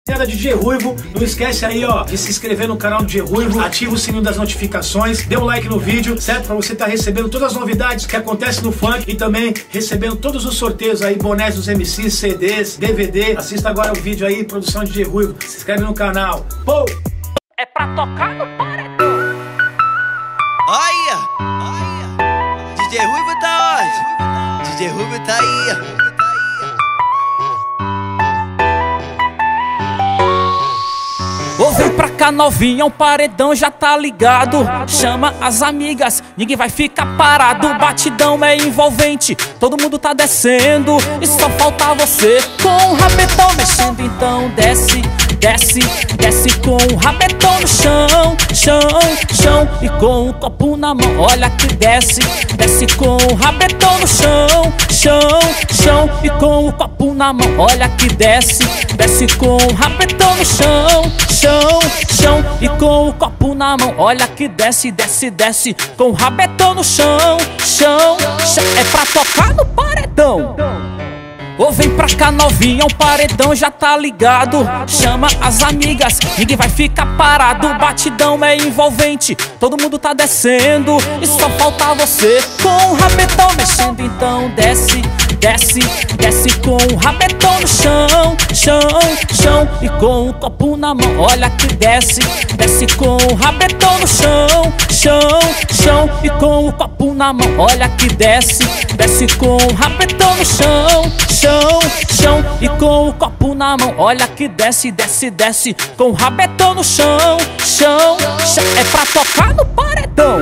DJ Ruivo, não esquece aí, ó, de se inscrever no canal do DJ Ruivo, ativa o sininho das notificações, dê um like no vídeo, certo? Pra você estar recebendo todas as novidades que acontecem no funk e também recebendo todos os sorteios aí, bonés dos MCs, CDs, DVD. Assista agora o vídeo aí, produção de DJ Ruivo, se inscreve no canal. Pô! É pra tocar no paredão. Olha! DJ Ruivo tá onde? DJ Ruivo tá aí. Ô, vem pra cá novinha, um paredão já tá ligado. Chama as amigas, ninguém vai ficar parado. Batidão é envolvente, todo mundo tá descendo e só falta você com o rabetão mexendo. Então desce, desce, desce com o rabetão no chão, chão, chão. E com o copo na mão, olha que desce, desce com o rabetão no chão, chão, chão. E com o copo na mão, olha que desce, desce com o rabetão no chão, chão, chão. E com o copo na mão, olha que desce, desce, desce com o rabetão no chão, chão, chão. É pra tocar no paredão. Ô, vem pra cá novinha, um paredão já tá ligado. Chama as amigas, ninguém vai ficar parado. Batidão é envolvente, todo mundo tá descendo e só falta você com o rabetão mexendo. Então desce, desce, desce com o rabetão no chão, chão, chão. E com o copo na mão, olha que desce, desce com o rabetão no chão, chão, chão. E com o copo na mão, olha que desce, desce com o rabetão no chão, chão, chão. E com o copo na mão, olha que desce, desce, desce com o rabetão no chão, chão, chão. É pra tocar no paredão.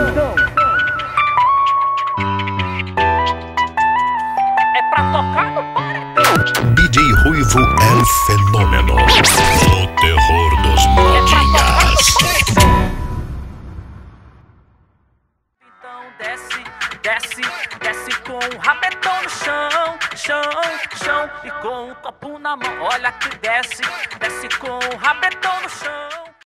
É pra tocar no paredão. DJ Ruivo é o fenômeno, o terror dos modinhas. Então desce, desce, desce com o rabetão no chão, chão, chão. E com o copo na mão, olha que desce, desce com o rabetão no chão.